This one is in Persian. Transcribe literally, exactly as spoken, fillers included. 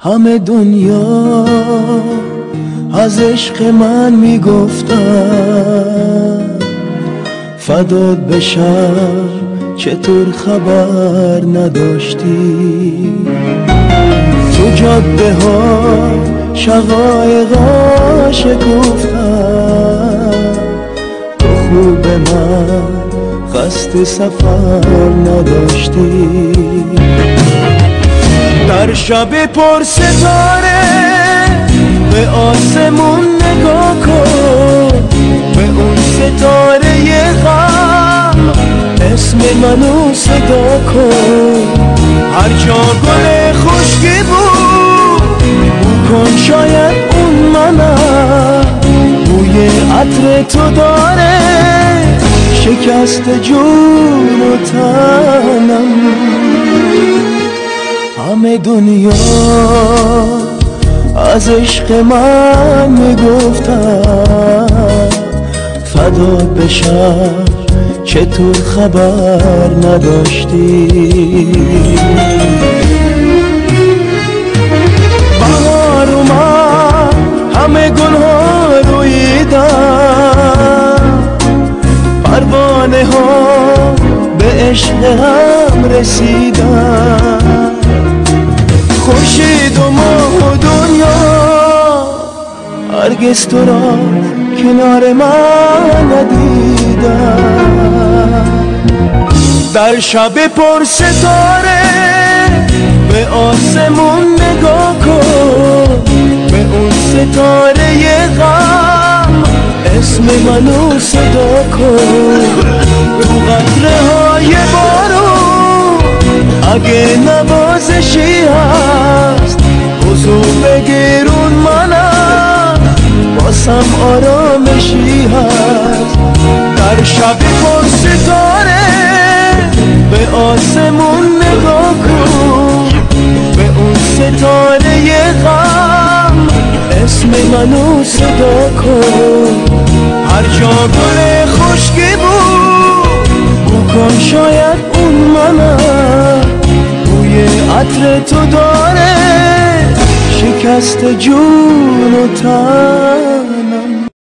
همه دنیا از عشق من میگفتن، فدات بشم چطور خبر نداشتی؟ تو جاده ها شقایقا شکفتن، تو خوب من قصد سفر نداشتی. در شب پر ستاره به آسمون نگاه کن، به اون ستاره غم اسم منو صدا کن. هر جا گل خشکی بود بو کن، شاید اون منم. بوی عطر تو داره شکست جون و تنم. همه دنیا از عشق من میگفتن، فدات بشم چطور خبر نداشتی؟ بهار اومد همه گلها رویدن، پروانه ها به عشق هم رسیدن. خورشید و ماه و دنیا هرگز تو را کنار من ندیدن. در شب پر ستاره به آسمون نگاه کن، به اون ستاره غم اسم منو صدا کن. رو قطره های بارون اگه نوازشی هست حضور بگیرون منم، باسم آرامشی هست. در شب پر ستاره به آسمون نگاه کن، به اون ستاره غم اسم منو صدا کن. هر جا گل خشکی بود بو کن، شاید اون منم. بوی عطر تو داره شکست جون و تن.